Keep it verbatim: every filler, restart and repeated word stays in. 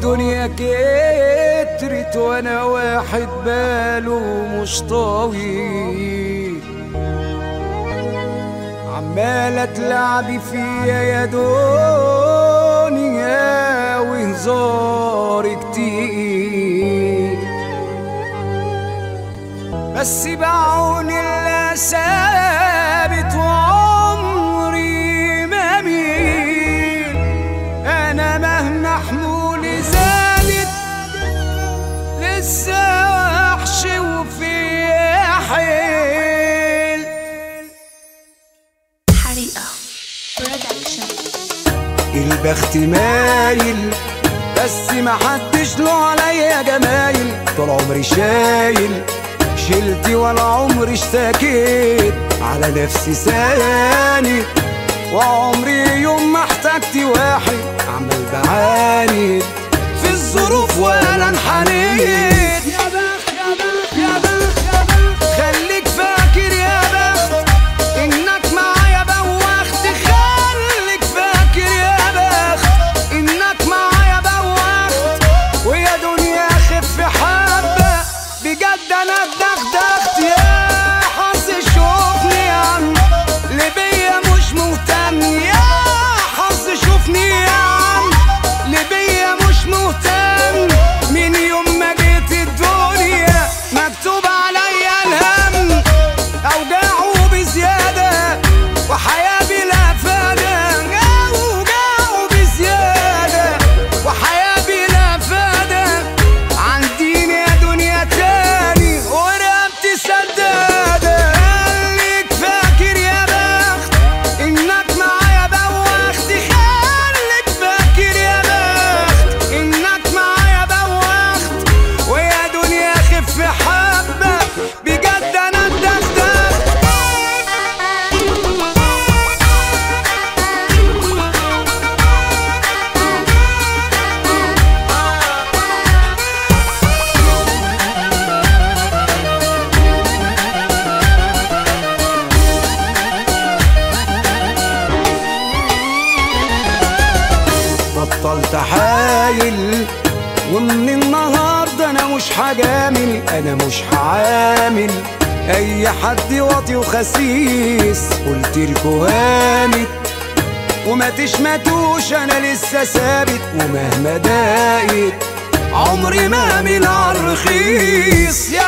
الدنيا كترت وانا واحد باله مش طويل، عمالة تلعبي فيا يا دنيا وهزار كتير، بس بعون الله ثابت وعمري ما ميل. انا مهما حمولي زادت لسه وحش وفي حيل. حريقة برودكشن. البخت مايل بس محدش له عليا جمايل، طول عمري شايل شلتي ولا عمري اشتكيت، على نفسي ساند وعمري يوم ما احتجت واحد عمال بعاند في الظروف ولا انحنيت. يا بخت يا بخت يا بخت يا بخت خليك فاكر يا بخت انك معايا بوخت، خليك فاكر يا بخت انك معايا بوخت، ويا دنيا خف حبه بجد انا اتدغدغت. يا حظ شوفني يا عم اللي بيا مش مهتم، يا حظ شوفني يا عم اللي بيا مش مهتم، من يوم ما جيت الدنيا مكتوب عليا الهم، اوجاعه بزياده وحياه بلا فاده، اوجاعه بزياده وحياه بلا فاده، عنديني يا دنيا تاني ورقبتي سداده. خليك فاكر يا بخت انك معايا بوخت، خليك فاكر يا بخت انك معايا بوخت، ويا دنيا خف حبه بجد انا اتدغدغت. بطلت حايل ومن النهارده انا مش هجامل، انا مش هعامل اي حد واطي وخسيس، قلتلكوا هانت وما تشمتوش انا لسه ثابت، ومهما ضاقت عمري ما اعمل عالرخيص. يا